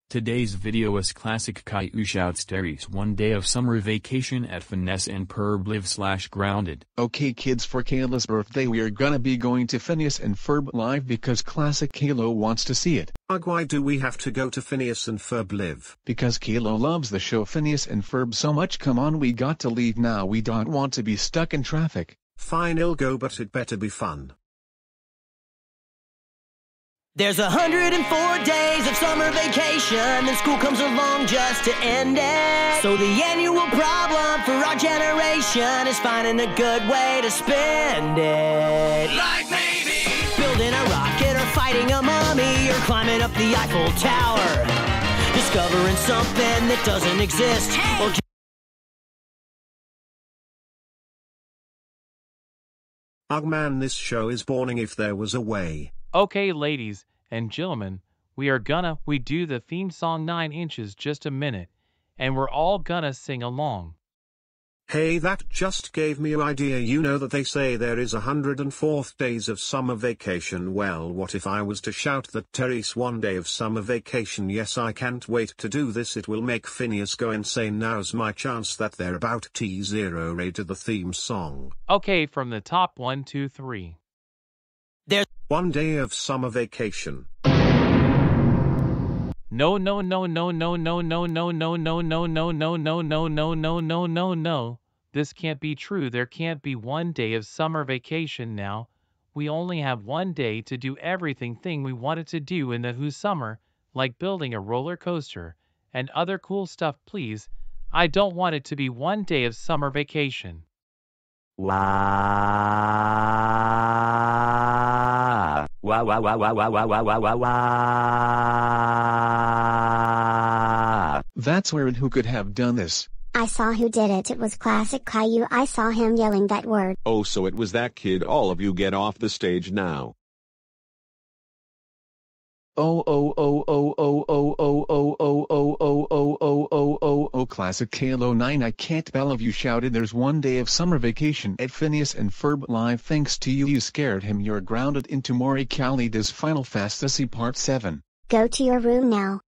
Today's video is classic caillou shouts Terry's one day of summer vacation at Phineas and Ferb live / grounded. Okay kids, for Kayla's birthday we are gonna be going to Phineas and Ferb live because classic Kayla wants to see it. Ugh, why do we have to go to Phineas and Ferb live? Because Kayla loves the show Phineas and Ferb so much. Come on, we got to leave now, we don't want to be stuck in traffic. Fine, I'll go, but it better be fun. There's 104 days of summer vacation, and school comes along just to end it. So the annual problem for our generation is finding a good way to spend it. Like maybe building a rocket or fighting a mummy or climbing up the Eiffel Tower. Discovering something that doesn't exist. Or Ugh man, this show is boring. If there was a way. Okay, ladies and gentlemen, we do the theme song 9 inches just a minute, and we're all gonna sing along. Hey, that just gave me an idea. You know that they say there is 104th days of summer vacation. Well, what if I was to shout that Terry's one day of summer vacation? Yes, I can't wait to do this. It will make Phineas go insane. Now's my chance that they're about T0 to the theme song. Okay, from the top, 1, 2, 3. there's One day of summer vacation. No, no, no, no, no, no, no, no, no, no, no, no, no, no, no, no, no, no, no, no. This can't be true. There can't be one day of summer vacation now. We only have one day to do everything we wanted to do in the Who summer, like building a roller coaster and other cool stuff. Please, I don't want it to be one day of summer vacation. Wow. Wow, wow, wow, wow, wow, wow, wow, wow, wow, wow. That's weird. Who could have done this? I saw who did it. It was classic Caillou. I saw him yelling that word. Oh, so it was that kid. All of you get off the stage now. Oh, classic Halo 9. I can't believe you shouted there's one day of summer vacation at Phineas and Ferb live. Thanks to you, you scared him. You're grounded into Mori Kalida's Final Fantasy Part 7. Go to your room now.